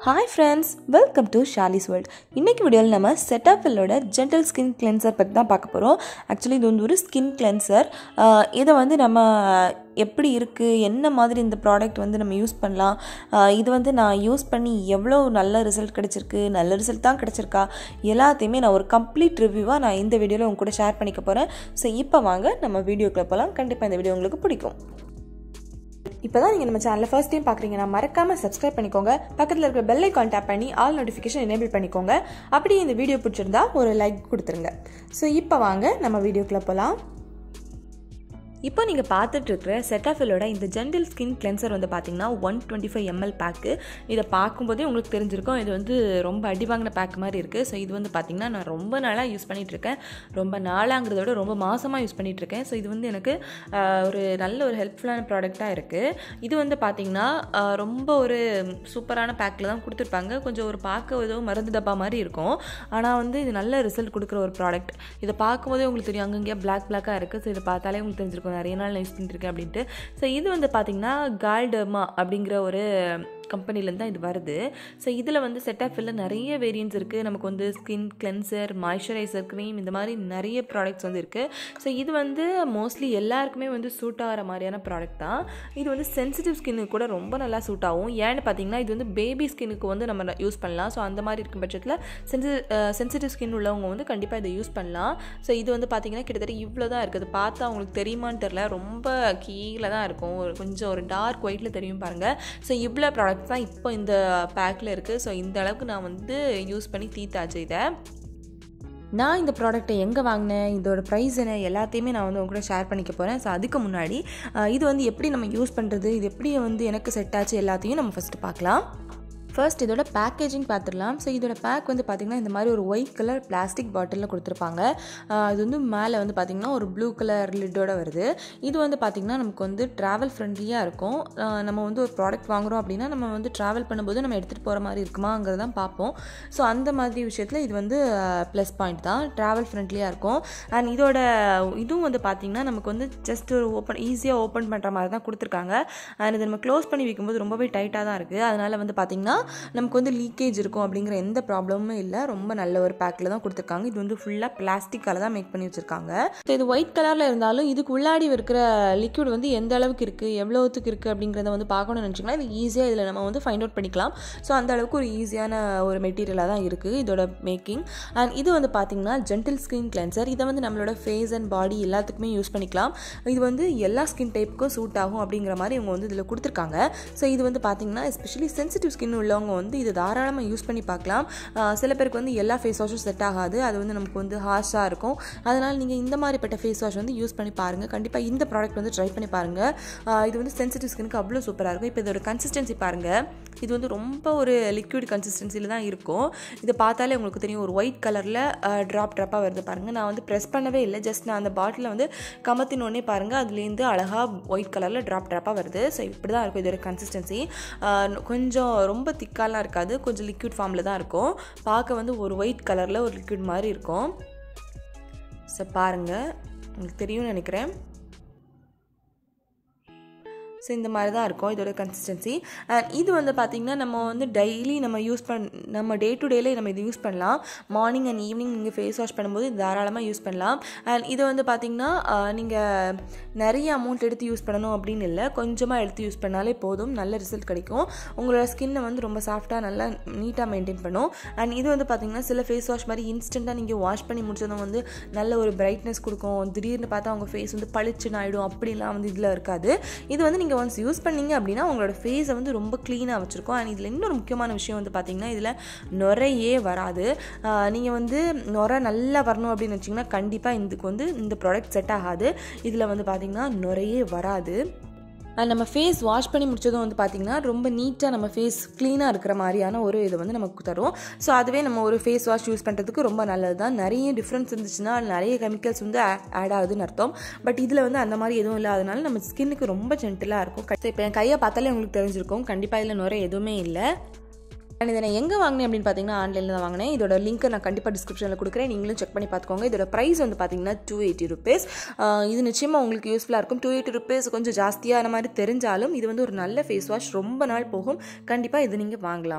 Hi friends, welcome to Shaliz world. இன்னைக்கு வீடியோல நம்ம Cetaphilோட ஜென்டல் ஸ்கின் கிளென்சர் பத்தி தான் பார்க்க போறோம். Actually இது ஒரு ஸ்கின் கிளென்சர். இத நம்ம எப்படி இருக்கு, என்ன மாதிரி இந்த ப்ராடக்ட் நம்ம யூஸ் பண்ணலாம், இது நான் யூஸ் பண்ணி எவ்வளோ நல்ல ரிசல்ட் கிடைச்சிருக்கு, நல்ல ரிசல்ட் தான் கிடைச்சிருக்கா, எல்லாத்தையுமே நான் ஒரு கம்ப்ளீட் ரிவ்யூவாக நான் இந்த வீடியோவில் உங்க கூட ஷேர் பண்ணிக்க போகிறேன். ஸோ இப்போ வாங்க நம்ம வீடியோக்குள்ள போகலாம். கண்டிப்பாக இந்த வீடியோ உங்களுக்கு பிடிக்கும். இப்போ தான் நீங்கள் நம்ம சேனலில் ஃபர்ஸ்ட் டைம் பார்க்குறீங்கன்னா மறக்காமல் சப்ஸ்கிரைப் பண்ணிக்கோங்க. பக்கத்தில் இருக்கிற பெல் ஐகான் டேப் பண்ணி ஆல் நோட்டிஃபிகேஷன் எனேபிள் பண்ணிக்கோங்க. அப்படியே இந்த வீடியோ பிடிச்சிருந்தா ஒரு லைக் கொடுத்துருங்க. ஸோ இப்போ வாங்க நம்ம வீடியோக்குள்ளே போகலாம். இப்போ நீங்கள் பார்த்துட்டு இருக்கிற Cetaphilோட இந்த ஜென்டல் ஸ்கின் கிளென்சர் பார்த்தீங்கன்னா 125 ml பேக்கு. இதை பார்க்கும்போதே உங்களுக்கு தெரிஞ்சிருக்கும், இது ரொம்ப அடிவாங்கின பேக் மாதிரி இருக்குது. ஸோ இது பார்த்தீங்கன்னா நான் ரொம்ப நாளாக யூஸ் பண்ணிகிட்ருக்கேன். ரொம்ப நாளாங்கிறத விட ரொம்ப மாதமாக யூஸ் பண்ணிகிட்ருக்கேன். ஸோ இது எனக்கு ஒரு நல்ல ஒரு ஹெல்ப்ஃபுல்லான ப்ராடக்டாக இருக்குது. இது பார்த்தீங்கன்னா ரொம்ப ஒரு சூப்பரான பேக்கில் தான் கொடுத்துருப்பாங்க. கொஞ்சம் ஒரு பார்க்க ஏதோ மருந்து டப்பா மாதிரி இருக்கும். ஆனால் இது நல்ல ரிசல்ட் கொடுக்குற ஒரு ப்ராடக்ட். இதை பார்க்கும்போதே உங்களுக்கு தெரியும், அங்கங்கே பிளாக்காக இருக்குது. ஸோ இதை பார்த்தாலே உங்களுக்கு தெரிஞ்சிருக்கும் நிறைய நாள் யூஸ் பண்ணிருக்கேன் அப்படின்ட்டு. ஸோ இது பார்த்தீங்கன்னா கால்டர்மா அப்படிங்கிற ஒரு கம்பெனிலேருந்து தான் இது வருது. ஸோ இதில் Cetaphil நிறைய வேரியன்ட்ஸ் இருக்குது. நமக்கு ஸ்கின் கிளென்சர், மாய்ஸ்சரைசர், க்ரீம், இந்த மாதிரி நிறைய ப்ராடக்ட்ஸ் இருக்குது. ஸோ இது மோஸ்ட்லி எல்லாருக்குமே சூட் ஆகிற மாதிரியான ப்ராடக்ட் தான். இது சென்சிட்டிவ் ஸ்கின்னுக்கு கூட ரொம்ப நல்லா சூட் ஆகும். ஏன்னு பார்த்தீங்கன்னா இது பேபி ஸ்கின்னுக்கு நம்ம யூஸ் பண்ணலாம். ஸோ அந்த மாதிரி இருக்கும் பட்சத்தில் சென்சிட்டிவ் ஸ்கின் உள்ளவங்க கண்டிப்பாக இதை யூஸ் பண்ணலாம். ஸோ இது பார்த்தீங்கன்னா கிட்டத்தட்ட இவ்வளோ தான் இருக்குது. பார்த்தா அவங்களுக்கு தெரியுமான்னு தெரில, ரொம்ப கீழே தான் இருக்கும். கொஞ்சம் ஒரு டார்க் ஒயிட்டில் தெரியும் பாருங்கள். ஸோ இவ்வளோ ப்ராடக்ட் தான் இப்போ இந்த பேக்கில் இருக்குது. ஸோ இந்த அளவுக்கு நான் யூஸ் பண்ணி தீத்தாச்சு. இதை நான் இந்த ப்ராடக்ட்டை எங்கே வாங்கினேன், இதோட ப்ரைஸ் என்ன, எல்லாத்தையுமே நான் உங்க கூட ஷேர் பண்ணிக்க போகிறேன். ஸோ அதுக்கு முன்னாடி இது எப்படி நம்ம யூஸ் பண்ணுறது, இது எப்படி எனக்கு செட் ஆச்சு, எல்லாத்தையும் நம்ம ஃபஸ்ட்டு பார்க்கலாம். ஃபர்ஸ்ட் இதோட பேக்கேஜிங் பார்த்துடலாம். ஸோ இதோட பேக் பார்த்திங்கன்னா இந்த மாதிரி ஒரு ஒயிட் கலர் பிளாஸ்டிக் பாட்டிலில் கொடுத்துருப்பாங்க. இது மேலே பார்த்திங்கன்னா ஒரு ப்ளூ கலர் லிட்டோட வருது. இது பார்த்திங்கன்னா நமக்கு ட்ராவல் ஃப்ரெண்ட்லியாக இருக்கும். நம்ம ஒரு ப்ராடக்ட் வாங்குகிறோம் அப்படின்னா நம்ம ட்ராவல் பண்ணும்போது நம்ம எடுத்துகிட்டு போகிற மாதிரி இருக்குமாங்கிறது தான் பார்ப்போம். ஸோ அந்த மாதிரி விஷயத்தில் இது ப்ளஸ் பாயிண்ட் தான், ட்ராவல் ஃப்ரெண்ட்லியாக இருக்கும். அண்ட் இதோட இதுவும் பார்த்திங்கன்னா நமக்கு ஜஸ்ட் ஒரு ஈஸியாக ஓப்பன் பண்ணுற மாதிரி தான் கொடுத்துருக்காங்க. அண்ட் இதை நம்ம க்ளோஸ் பண்ணி வைக்கும்போது ரொம்பவே டைட்டாக தான் இருக்குது. அதனால் பார்த்திங்கன்னா நமக்கு லீக்கேஜ் இருக்கும் அப்படிங்கிற எந்த ப்ராப்ளமும் இல்லை. ரொம்ப நல்ல ஒரு பேக்கில் தான் கொடுத்துருக்காங்க. இது ஃபுல்லாக பிளாஸ்டிக்கால தான் மேக் பண்ணி வச்சுருக்காங்க. ஸோ இது ஒயிட் கலரில் இருந்தாலும் இதுக்கு உள்ளாடி இருக்கிற லிக்விட் எந்த அளவுக்கு இருக்குது, எவ்வளோத்துக்கு இருக்குது அப்படிங்கிறத பார்க்கணும்னு நினச்சிங்கன்னா இது ஈஸியாக இதில் நம்ம ஃபைண்ட் அவுட் பண்ணிக்கலாம். ஸோ அந்த அளவுக்கு ஒரு ஈஸியான ஒரு மெட்டீரியலாக தான் இருக்குது இதோட மேக்கிங். அண்ட் இது பார்த்தீங்கன்னா ஜென்டில் ஸ்கின் கிளென்சர். இதை நம்மளோட ஃபேஸ் அண்ட் பாடி எல்லாத்துக்குமே யூஸ் பண்ணிக்கலாம். இது எல்லா ஸ்கின் டைப்புக்கும் சூட் ஆகும் அப்படிங்கிற மாதிரி இவங்க இதில் கொடுத்துருக்காங்க. ஸோ இது பார்த்தீங்கன்னா எஸ்பெஷலி சென்சிட்டிவ் ஸ்கின் உள்ளவங்க இது தாராளமாக யூஸ் பண்ணி பார்க்கலாம். சில பேருக்கு எல்லா ஃபேஸ் வாஷும் செட் ஆகாது. அது நமக்கு ஹார்ஷாக இருக்கும். அதனால் நீங்கள் இந்த மாதிரிப்பட்ட ஃபேஸ் வாஷ் யூஸ் பண்ணி பாருங்கள். கண்டிப்பாக இந்த ப்ராடக்ட் ட்ரை பண்ணி பாருங்கள். இது சென்சிட்டிவ் ஸ்கினுக்கு அவ்வளோ சூப்பராக இருக்கும். இப்போ இதோட கன்சிஸ்டன்சி பாருங்கள். இது ரொம்ப ஒரு லிக்விட் கன்சிஸ்டன்சியில் தான் இருக்கும். இதை பார்த்தாலே உங்களுக்கு தெரியும், ஒரு ஒயிட் கலரில் ட்ராப்பாக வருது பாருங்கள். நான் ப்ரெஸ் பண்ணவே இல்லை, ஜஸ்ட் நான் அந்த பாட்டிலில் கமத்தினோடனே பாருங்கள், அதுலேருந்து அழகாக ஒயிட் கலரில் ட்ராப்பாக வருது. ஸோ இப்படி தான் இருக்கும் இதோட கன்சிஸ்டன்சி. கொஞ்சம் ரொம்ப திக்காலாம் இருக்காது, கொஞ்சம் லிக்விட் ஃபார்மில் தான் இருக்கும். பார்க்க ஒரு ஒயிட் கலரில் ஒரு லிக்விட் மாதிரி இருக்கும். ஸோ பாருங்கள், உங்களுக்கு தெரியும்னு நினைக்கிறேன். ஸோ இந்த மாதிரி தான் இருக்கும் இதோட கன்சிஸ்டன்சி. அண்ட் இது பார்த்திங்கன்னா நம்ம டெய்லி நம்ம டே டு டேலே நம்ம இது யூஸ் பண்ணலாம். மார்னிங் அண்ட் ஈவினிங் நீங்கள் ஃபேஸ் வாஷ் பண்ணும்போது இது தாராளமாக யூஸ் பண்ணலாம். அண்ட் இது பார்த்திங்கன்னா நீங்கள் நிறைய அமௌண்ட் எடுத்து யூஸ் பண்ணணும் அப்படின்னு இல்லை, கொஞ்சமாக எடுத்து யூஸ் பண்ணாலே போதும், நல்ல ரிசல்ட் கிடைக்கும். உங்களோட ஸ்கின்னை ரொம்ப சாஃப்டாக நல்லா நீட்டாக மெயின்டைன் பண்ணும். அண்ட் இது பார்த்திங்கன்னா சில ஃபேஸ் வாஷ் மாதிரி இன்ஸ்டண்ட்டாக நீங்கள் வாஷ் பண்ணி முடிச்சதும் நல்ல ஒரு பிரைட்னஸ் கொடுக்கும். திடீர்னு பார்த்தா அவங்க ஃபேஸ் பளிச்சுன்னு ஆகிடும், அப்படிலாம் இதில் இருக்காது. இது நீங்கள் ஒன்ஸ் யூஸ் பண்ணீங்க அப்படின்னா உங்களோட ஃபேஸை ரொம்ப க்ளீனாக வச்சுருக்கோம். அண்ட் இதில் இன்னொரு முக்கியமான விஷயம் பார்த்தீங்கன்னா இதில் நுரையே வராது. நீங்கள் நுரை நல்லா வரணும் அப்படின்னு வச்சிங்கன்னா கண்டிப்பாக இதுக்கு இந்த ப்ராடக்ட் செட் ஆகாது. இதில் பார்த்தீங்கன்னா நுரையே வராது. அண்ட் நம்ம ஃபேஸ் வாஷ் பண்ணி முடிச்சதும் பார்த்தீங்கன்னா ரொம்ப நீட்டாக நம்ம ஃபேஸ் க்ளீனாக இருக்கிற மாதிரியான ஒரு இது நமக்கு தரும். ஸோ அதுவே நம்ம ஒரு ஃபேஸ் வாஷ் யூஸ் பண்ணுறதுக்கு ரொம்ப நல்லது தான். நிறைய டிஃப்ரென்ஸ் இருந்துச்சுன்னா நிறைய கெமிக்கல்ஸ் ஆட் ஆகுதுன்னு அர்த்தம். பட் இதில் அந்த மாதிரி எதுவும் இல்லாதனால நம்ம ஸ்கின்னுக்கு ரொம்ப ஜென்டிலாக இருக்கும். இப்போ என் கையை பார்த்தாலே உங்களுக்கு தெரிஞ்சிருக்கும், கண்டிப்பாக இதில் நுரை எதுவுமே இல்லை. அண்ட் இதை நான் எங்கே வாங்கினேன் அப்படின்னு பார்த்தீங்கன்னா ஆன்லைனில் தான் வாங்கினேன். இதோட லிங்க்கை நான் கண்டிப்பாக டிஸ்கிரிப்ஷனில் கொடுக்குறேன், நீங்களும் செக் பண்ணி பார்த்துக்கோங்க. இதோட ப்ரைஸ் பார்த்தீங்கன்னா 280 rupees. இது நிச்சயமாக உங்களுக்கு யூஸ்ஃபுல்லாக இருக்கும். 280 rupees கொஞ்சம் ஜாஸ்தியான மாதிரி தெரிஞ்சாலும் இது ஒரு நல்ல ஃபேஸ் வாஷ், ரொம்ப நாள் போகும். கண்டிப்பாக இது நீங்கள் வாங்கலாம்.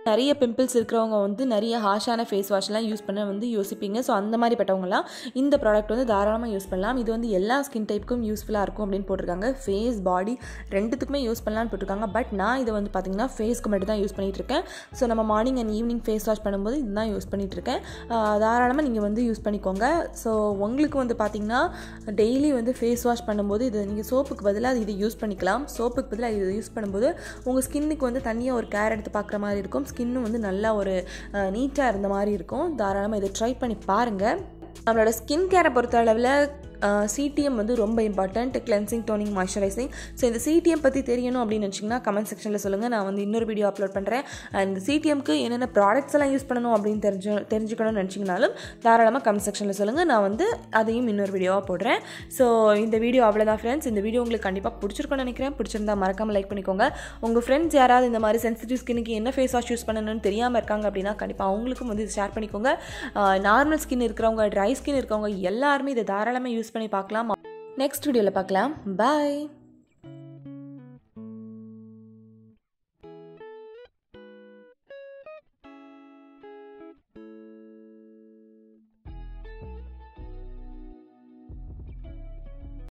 நிறைய பிம்பிள்ஸ் இருக்கிறவங்க வந்து நிறைய ஹாஷான ஃபேஸ் வாஷ்லாம் யூஸ் பண்ண வந்து யோசிப்பீங்க. ஸோ அந்த மாதிரி பட்டவங்கலாம் இந்த ப்ராடக்ட் வந்து தாராளமாக யூஸ் பண்ணலாம். இது வந்து எல்லா ஸ்கின் டைப்புக்கும் யூஸ்ஃபுல்லாக இருக்கும் அப்படின்னு போட்டிருக்காங்க. ஃபேஸ் பாடி ரெண்டுத்துக்குமே யூஸ் பண்ணலான்னு போட்டிருக்காங்க. பட் நான் இதை வந்து பார்த்திங்கன்னா ஃபேஸ்க்கு மட்டும் தான் யூஸ் பண்ணிகிட்ருக்கேன். ஸோ நம்ம morning and evening face wash பண்ணும்போது இதுதான் யூஸ் பண்ணிகிட்ருக்கேன். தாராளமாக நீங்கள் வந்து யூஸ் பண்ணிக்கோங்க. ஸோ உங்களுக்கு வந்து பார்த்திங்கன்னா டெய்லி வந்து ஃபேஸ் வாஷ் பண்ணும்போது இது நீங்கள் சோப்புக்கு பதிலாக இது யூஸ் பண்ணிக்கலாம். சோப்புக்கு பதிலாக இது யூஸ் பண்ணும்போது உங்கள் ஸ்கின்னுக்கு வந்து தனியாக ஒரு கேர் எடுத்து பார்க்குற மாதிரி இருக்கும். ஸ்கின்னும் வந்து நல்லா ஒரு நீட்டாக இருந்த மாதிரி இருக்கும். தாராளமாக இதை ட்ரை பண்ணி பாருங்கள். நம்மளோட ஸ்கின் கேரை பொறுத்த அளவில் சிடிஎம் வந்து ரொம்ப important. Cleansing, toning, moisturizing. So இந்த சிடிஎம் பற்றி தெரியணும் அப்படின்னு நினச்சிங்கன்னா கமெண்ட் செக்ஷனில் சொல்லுங்கள். நான் வந்து இன்னொரு வீடியோ அப்லோட் பண்ணுறேன். இந்த சிடிஎம்க்கு என்னென்ன ப்ராடக்ட்ஸ் எல்லாம் யூஸ் பண்ணணும் அப்படின்னு தெரிஞ்சுக்கணும்னு நினச்சிங்கனாலும் தாராளமாக கமெண்ட் செக்ஷனில் சொல்லுங்கள். நான் வந்து அதையும் இன்னொரு வீடியோவாக போடுறேன். ஸோ இந்த வீடியோ அவ்வளோதான் ஃப்ரெண்ட்ஸ். இந்த வீடியோ உங்களுக்கு கண்டிப்பாக பிடிச்சிருக்கும்னு நினைக்கிறேன். பிடிச்சிருந்தா மறக்காமல் லைக் பண்ணிக்கோங்க. உங்கள் ஃப்ரெண்ட்ஸ் யாராவது இந்த மாதிரி சென்சிட்டிவ் ஸ்கின்னுக்கு என்ன ஃபேஸ் வாஷ் யூஸ் பண்ணணும்னு தெரியாமல் இருக்காங்க அப்படின்னா கண்டிப்பாக அவங்களுக்கும் வந்து இது ஷேர் பண்ணிக்கோங்க. நார்மல் ஸ்கின் இருக்கிறவங்க, ட்ரை ஸ்கின் இருக்கிறவங்க எல்லாருமே இதை தாராளமாக யூஸ் பண்ணி பார்க்கலாம். நெக்ஸ்ட் வீடியோவில் பார்க்கலாம். பாய்.